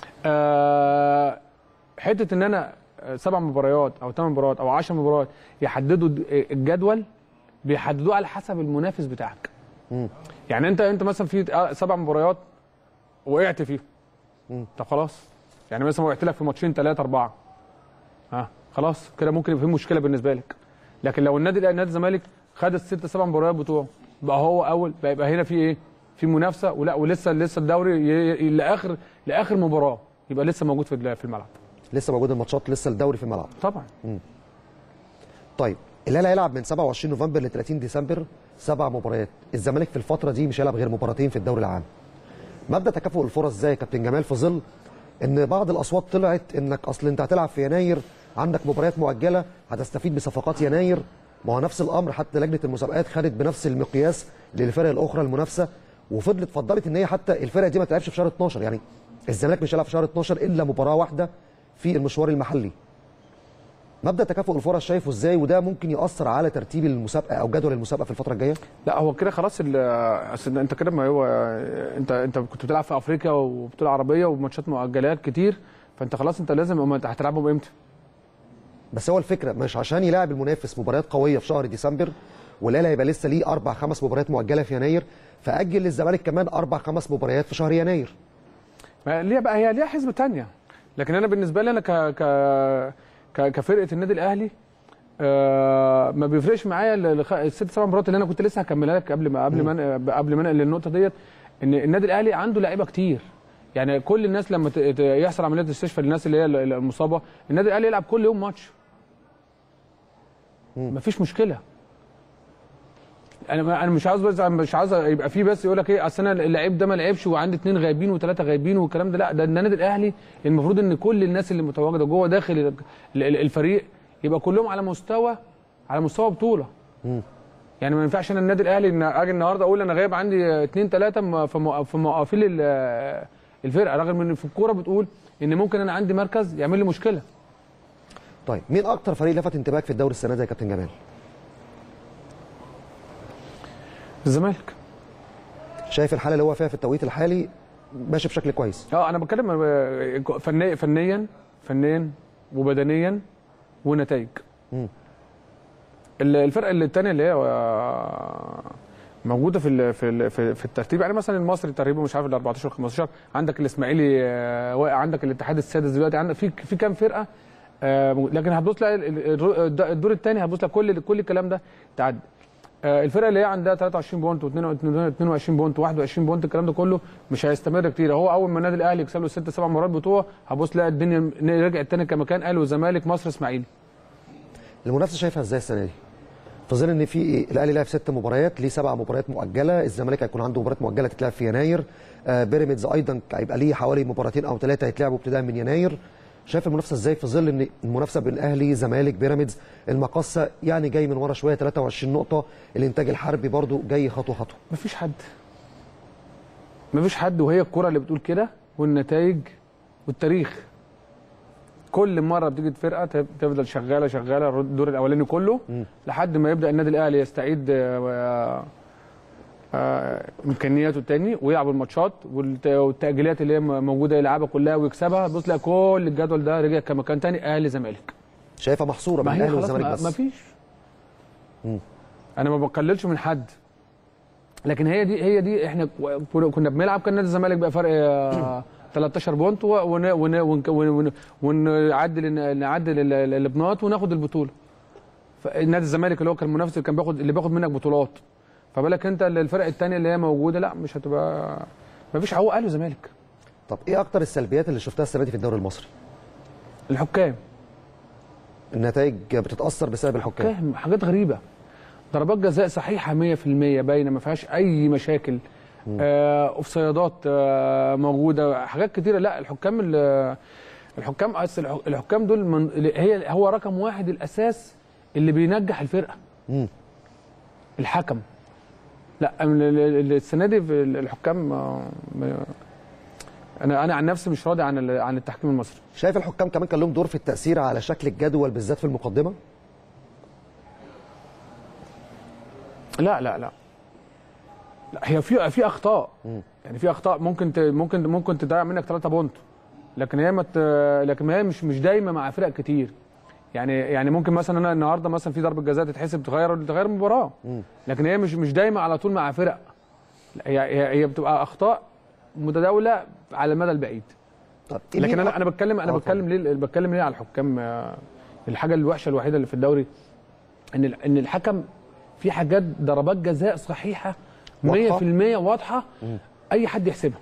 حته ان انا 7 مباريات او 8 مباريات او 10 مباريات يحددوا الجدول، بيحددوه على حسب المنافس بتاعك. يعني انت مثلا في 7 مباريات وقعت فيهم، طب خلاص، يعني مثلا وقعت لك في ماتشين 3 4 خلاص كده ممكن يبقى في مشكله بالنسبه لك. لكن لو نادي الزمالك خد ال6 7 مباريات بتوعه بقى هو اول، بقى هنا في ايه؟ في منافسه، ولا ولسه الدوري لاخر مباراه يبقى لسه موجود في الملعب، لسه موجود الماتشات، لسه الدوري في الملعب طبعا. طيب الاهلي هيلعب من 27 نوفمبر ل 30 ديسمبر 7 مباريات، الزمالك في الفتره دي مش هيلعب غير مباراتين في الدوري العام. مبدا تكافؤ الفرص ازاي يا كابتن جمال، في ظل ان بعض الاصوات طلعت انك اصل انت هتلعب في يناير، عندك مباريات مؤجله، هتستفيد بصفقات يناير. ما هو نفس الامر، حتى لجنه المسابقات خدت بنفس المقياس للفرق الاخرى المنافسه، فضلت ان هي حتى الفرق دي ما تلعبش في شهر 12. يعني الزمالك مش هيلعب في شهر 12 الا مباراه واحده في المشوار المحلي. مبدا تكافؤ الفرص شايفه ازاي، وده ممكن ياثر على ترتيب المسابقه او جدول المسابقه في الفتره الجايه؟ لا هو كده خلاص، اصل انت كده، ما هو انت كنت بتلعب في افريقيا وبطوله عربيه وماتشات مؤجلات كتير، فانت خلاص انت لازم هتلعبهم امتى؟ بس هو الفكره مش عشان يلاعب المنافس مباريات قويه في شهر ديسمبر والاهلي هيبقى لسه ليه 4 5 مباريات مؤجله في يناير، فاجل للزمالك كمان 4 5 مباريات في شهر يناير. ليه بقى؟ هي ليها حسبه ثانيه، لكن انا بالنسبه لي انا كفرقه النادي الاهلي ما بيفرقش معايا الست 7 مباريات اللي انا كنت لسه هكملها لك قبل ما انقل للنقطه ديت، ان النادي الاهلي عنده لعيبه كتير. يعني كل الناس لما يحصل عمليه استشفاء للناس اللي هي المصابه، النادي الاهلي يلعب كل يوم ماتش، مفيش مشكله. انا مش عاوز يبقى فيه بس يقول لك ايه اصل انا اللعيب ده ما لعبش وعندي 2 غايبين و3 غايبين والكلام ده. لا، ده النادي الاهلي المفروض ان كل الناس اللي متواجده جوه داخل الفريق يبقى كلهم على مستوى بطوله. يعني ما ينفعش انا النادي الاهلي ان اجي النهارده اقول انا غايب عندي 2 3 في موقفين الفرقه، رغم ان في الكوره بتقول ان ممكن انا عندي مركز يعمل لي مشكله. طيب مين اكتر فريق لفت انتباهك في الدوري السنه دي يا كابتن جمال؟ الزمالك. شايف الحاله اللي هو فيها في التوقيت الحالي ماشي بشكل كويس؟ انا بتكلم فنيا وبدنيا ونتائج. الفرقه الثانيه اللي هي موجوده في الترتيب، يعني مثلا المصري تقريبا مش عارف ال 14 15، عندك الاسماعيلي واقع، عندك الاتحاد السادس دلوقتي، عندك في كام فرقه. لكن هتبص لها الدور الثاني، هتبص لها كل الكلام ده تعدي. الفرقه اللي هي عندها 23 بونت و22 بونت و21 بونت، الكلام ده كله مش هيستمر كتير. هو اول ما النادي الاهلي يكسب له 6 7 مرات بطوله، هتبص تلاقي الدنيا رجعت تاني كما كان. قالوا الزمالك، مصر، اسماعيلي. المنافسه شايفها ازاي السنه دي؟ في ظل ان في الاهلي لعب 6 مباريات، ليه 7 مباريات مؤجله، الزمالك هيكون عنده مباريات مؤجله تتلعب في يناير، بيراميدز ايضا هيبقى ليه حوالي 2 أو 3 هيتلعبوا ابتداء من يناير. شايف المنافسه ازاي في ظل ان المنافسه بين الاهلي، زمالك، بيراميدز، المقصه يعني جاي من ورا شويه 23 نقطه، الانتاج الحربي برضو جاي خطوه خطوه. مفيش حد، وهي الكره اللي بتقول كده، والنتائج والتاريخ. كل مره بتيجي فرقه تفضل شغاله الدور الاولاني كله لحد ما يبدا النادي الاهلي يستعيد امكانياته الثاني ويلعب الماتشات والتاجيلات اللي هي موجوده يلعبها كلها ويكسبها. بص لا، كل الجدول ده رجع كما كان تاني اهلي زمالك. شايفها محصوره بين الاهلي والزمالك بس؟ ما فيش. انا ما بقللش من حد، لكن هي دي احنا كنا بنلعب، كان نادي الزمالك بقى فرق 13 بونت ونعدل الابناط وناخد البطوله. فالنادي الزمالك اللي هو كان المنافس اللي بياخد منك بطولات، فبالك انت الفرق الثانيه اللي هي موجوده لا مش هتبقى، ما فيش عوق. اهلي وزمالك. طب ايه اكتر السلبيات اللي شفتها السنه دي في الدوري المصري؟ الحكام. النتائج بتتاثر بسبب الحكام. حاجات غريبه، ضربات جزاء صحيحه 100% باينه ما فيهاش اي مشاكل، اوفسايدات موجوده، حاجات كتيره. لا الحكام دول هو رقم 1 الاساس اللي بينجح الفرقه. الحكم. لا السنه دي الحكام انا عن نفسي مش راضي عن التحكيم المصري. شايف الحكام كمان كان لهم دور في التاثير على شكل الجدول بالذات في المقدمه؟ لا هي في اخطاء. يعني في اخطاء ممكن تضيع منك 3 بونت، لكن هي مش دايما مع فرق كتير. يعني ممكن مثلا انا النهارده مثلا في ضربه جزاء تتحسب تغير المباراه، لكن هي مش دايما على طول مع فرق. هي بتبقى اخطاء متداوله على المدى البعيد. لكن انا بتكلم ليه على الحكام. الحاجه الوحشه الوحيده اللي في الدوري ان الحكم في حاجات ضربات جزاء صحيحه 100% واضحه، اي حد يحسبها.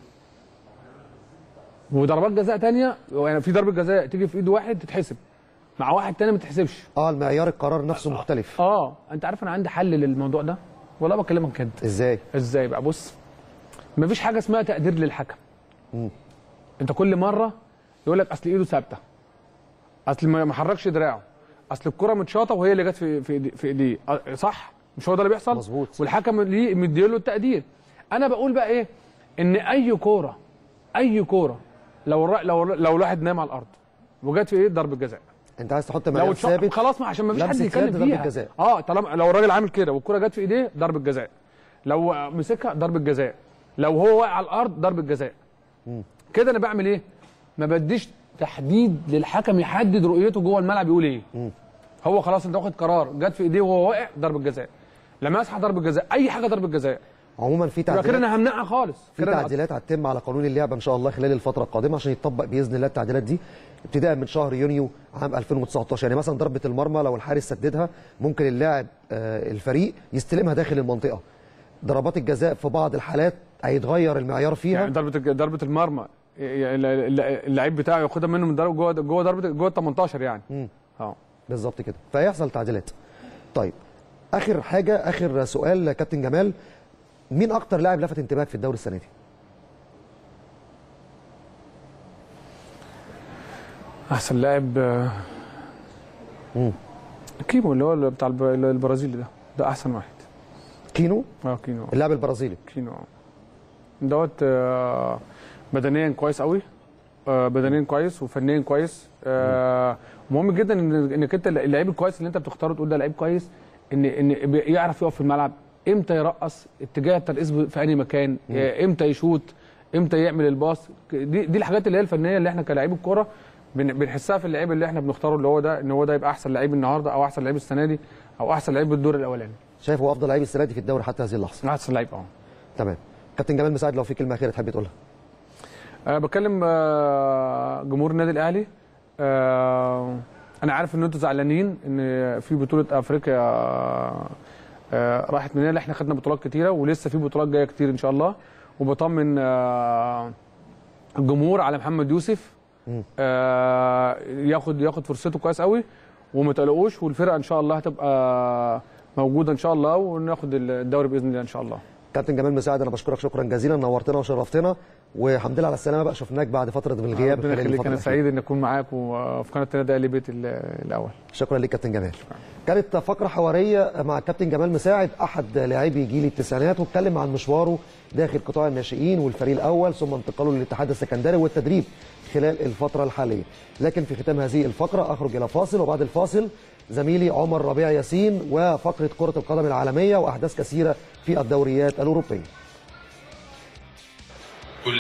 وضربات جزاء ثانيه، يعني في ضربه جزاء تيجي في ايد واحد تتحسب، مع واحد ثاني ما تتحسبش. المعيار القرار نفسه مختلف. انت عارف انا عندي حل للموضوع ده، والله بكلمك كده. ازاي بقى؟ بص، مفيش حاجه اسمها تقدير للحكم. انت كل مره يقول لك اصل ايده ثابته، اصل ما حركش دراعه، اصل الكره متشاطه وهي اللي جت في ايديه. صح؟ مش هو ده اللي بيحصل؟ مظبوط. والحكم ليه مديله التقدير. انا بقول بقى ايه؟ ان اي كوره لو الواحد نام على الارض وجت في ايه ضربه جزاء، انت عايز تحط معيار ثابت خلاص، ما عشان ما فيش حد يتكلم فيها. طالما لو الراجل عامل كده والكره جت في ايديه ضربه جزاء، لو مسكها ضربه جزاء، لو هو واقع على الارض ضربه جزاء. كده انا بعمل ايه؟ ما بديش تحديد للحكم يحدد رؤيته جوه الملعب يقول ايه. هو خلاص انت واخد قرار، جت في ايديه وهو واقع ضربه جزاء، لما اصحى ضربه جزاء، اي حاجه ضربه جزاء. عموما في يبقى كده تعديلات، انا همنعها خالص. في كده تعديلات هتتم على قانون اللعبه ان شاء الله خلال الفتره القادمه عشان يتطبق باذن الله التعديلات دي ابتداء من شهر يونيو عام 2019. يعني مثلا ضربه المرمى لو الحارس سددها ممكن اللاعب الفريق يستلمها داخل المنطقه. ضربات الجزاء في بعض الحالات هيتغير المعيار فيها. يعني ضربه المرمى اللعيب بتاعه ياخدها منه من جوه ال 18 يعني. بالظبط كده، فهيحصل تعديلات. طيب اخر حاجه، اخر سؤال كابتن جمال، مين اكتر لاعب لفت انتباهك في الدوري السنه دي؟ احسن لاعب كيمو اللي هو بتاع البرازيلي ده احسن واحد. كينو؟ كينو اللاعب البرازيلي. كينو دوت بدنيا كويس قوي، بدنيا كويس وفنيا كويس. مهم جدا انك انت اللعيب الكويس اللي انت بتختاره تقول ده لعيب كويس، ان يعرف يقف في الملعب، امتى يرقص، اتجاه الترقيص في اي مكان، امتى يشوط، امتى يعمل الباص. دي الحاجات اللي هي الفنيه اللي احنا كلاعيب الكوره بنحسها في اللعيب اللي احنا بنختاره، اللي هو ده، ان هو ده يبقى احسن لعيب النهارده او احسن لعيب السنه دي او احسن لعيب بالدور الاولاني. شايف هو افضل لعيب السنه دي في الدوري حتى هذه اللحظه؟ احسن لعيب تمام. كابتن جمال مساعد، لو في كلمه اخيره تحب تقولها. بكلم جمهور النادي الاهلي. انا عارف ان انتوا زعلانين ان في بطوله افريقيا راحت مننا. احنا خدنا بطولات كتيره ولسه في بطولات جايه كتير ان شاء الله، وبطمن الجمهور على محمد يوسف ياخد فرصته كويس قوي وما تقلقوش، والفرقه ان شاء الله هتبقى موجوده ان شاء الله وناخد الدوري باذن الله ان شاء الله. كابتن جمال مساعد، انا بشكرك شكرا جزيلا، نورتنا وشرفتنا، والحمد لله على السلامه بقى، شفناك بعد فتره من الغياب. ربنا يخليك، انا سعيد ان اكون معاك وفي قناه النادي الاهلي بيت الاول. شكرا ليك كابتن جمال. كانت فقره حواريه مع الكابتن جمال مساعد احد لاعبي جيل التسعينات، واتكلم عن مشواره داخل قطاع الناشئين والفريق الاول ثم انتقاله للاتحاد السكندري والتدريب خلال الفتره الحاليه. لكن في ختام هذه الفقره اخرج الى فاصل، وبعد الفاصل زميلي عمر ربيع ياسين وفقره كره القدم العالميه واحداث كثيره في الدوريات الاوروبيه.